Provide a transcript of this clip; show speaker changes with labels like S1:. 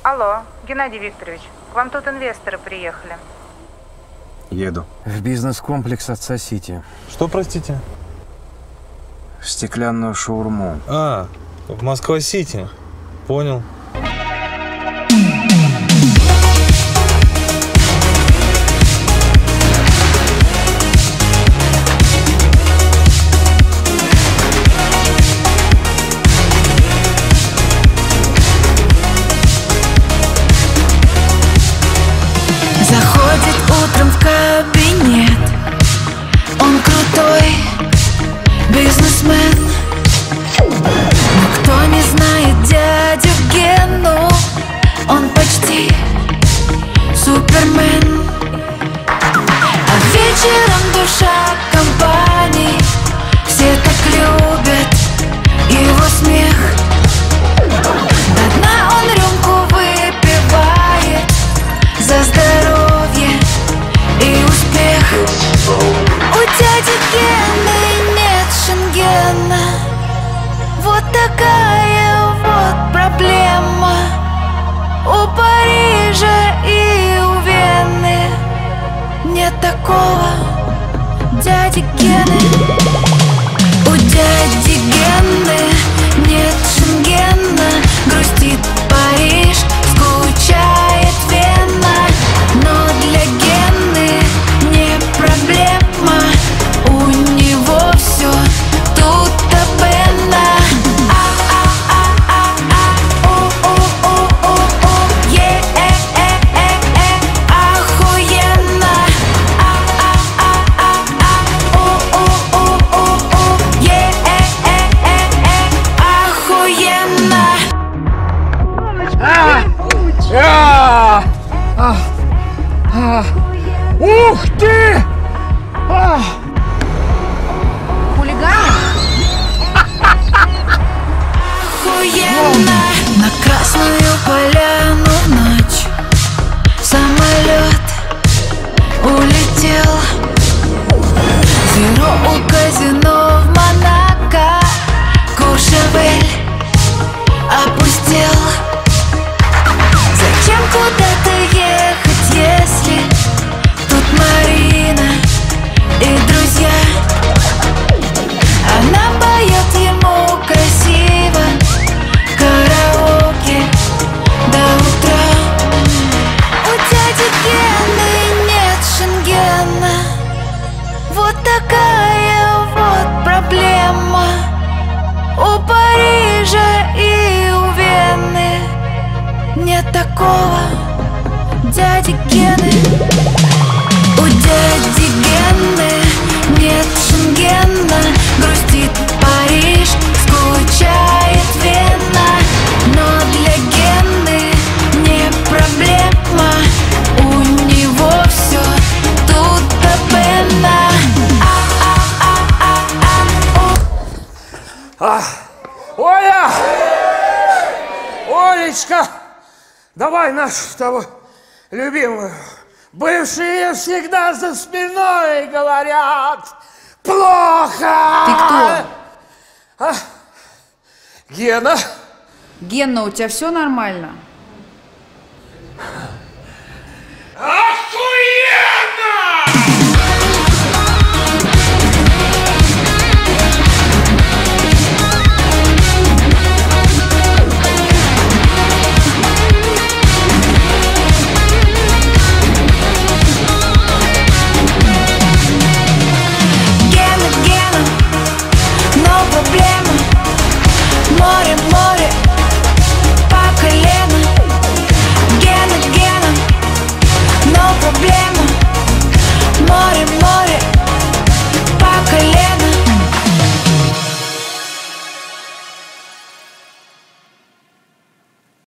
S1: Алло, Геннадий Викторович, к вам тут инвесторы приехали.
S2: Еду.
S3: В бизнес-комплекс отца Сити.
S4: Что, простите?
S2: Стеклянную шаурму.
S4: А, в Москва-Сити. Понял.
S5: Заходит утром в кабинет. Он крутой бизнесмен. Но кто не знает дядю Гену, он почти супермен. А вечером душа компании, все так любят его смех. До дна он рюмку выпивает за здоровье и успех. У дяди Гены нет шенгена. Вот такая вот проблема. У Парижа и у Вены нет такого дяди Гены. У дяди Гены нет шенгена. Грустит Париж, скучает Вена. Но для Гены не проблема. У него все тут-то Бена. Охуенно. Охуенно.
S3: Ух ты!
S5: Охуенно. На Красную Поляну в ночь самолет улетел. Зеро у казино в Монако. Куршевель опустел. Зачем куда-то ехать, если тут Марина и друзья? Она поет ему красиво караоке до утра. У дяди Гены нет шенгена. Вот такая вот проблема. У Парижа и у Вены нет такого дяди Гены. У дяди Гены нет шенгена. Грустит Париж, скучает Вена. Но для Гены не проблема. У него все тут-то Бена.
S3: Оля! Олечка! Давай нашу того любимую. Бывшие всегда за спиной говорят плохо.
S6: Ты кто?
S3: А? Гена?
S6: Гена, у тебя все нормально?
S3: Ах!